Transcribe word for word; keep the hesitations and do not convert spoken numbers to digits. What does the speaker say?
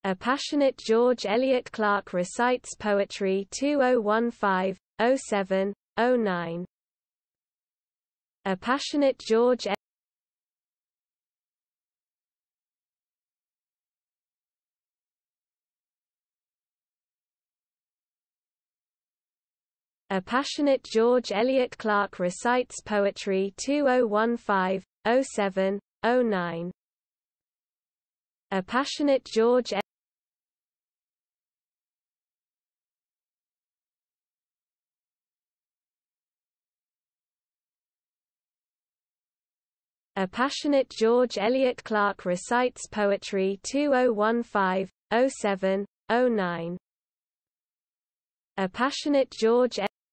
A passionate George Elliot Clarke recites poetry two thousand fifteen, oh seven, oh nine. A passionate George A passionate George Elliot Clarke recites poetry two thousand fifteen, oh seven, oh nine. A passionate George A passionate George Elliot Clarke recites poetry two thousand fifteen, oh seven, oh nine. A passionate George